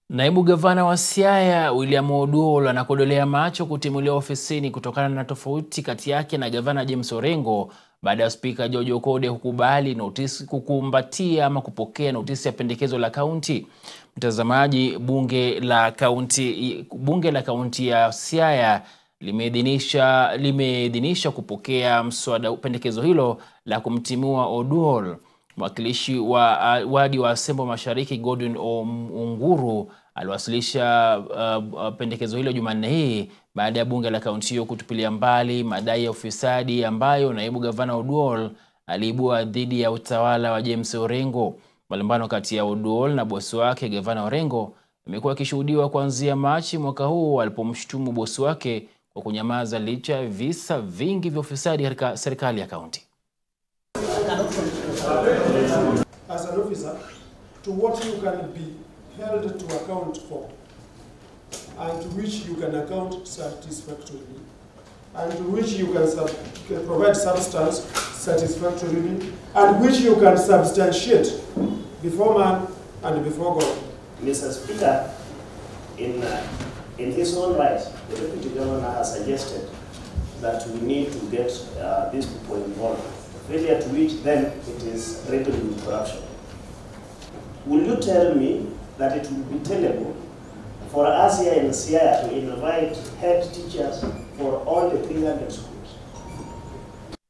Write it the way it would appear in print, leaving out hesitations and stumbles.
Naibu gavana wa Siaya William Oduol anakodolea macho kutimuliwa ofisini kutokana na tofauti kati yake na gavana James Orengo baada ya spika George Okode kukubali notisi kukumbatia ama kupokea notisi ya pendekezo la kaunti. Mtazamaji, bunge la kaunti ya Siaya limeidhinisha kupokea mswada pendekezo hilo la kumtimua Oduol. Mwakilishi wa wadi wa Sembo Mashariki Godwin Onguru aliwasilisha pendekezo hilo Jumanne hii baada ya bunge la kaunti hiyo kutupilia mbali madai ya ufisadi ambayo naibu gavana Oduol aliibua dhidi ya utawala wa James Orengo. Malumbano kati ya Oduol na bosi wake gavana Orengo imekuwa ikishuhudiwa kuanzia Machi mwaka huu alipomshutumu bosi wake kwa kunyamaza licha ya visa vingi vya ufisadi katika serikali ya kaunti. As an officer, to what you can be held to account for, and to which you can account satisfactorily, and to which you can provide substance satisfactorily, and which you can substantiate before man and before God. Mr. Speaker, in his own right, the Deputy Governor has suggested that we need to get these people involved. Failure to which then it is riddled with corruption. Will you tell me that it will be tenable for us here in Siaya to invite head teachers for all the 300 schools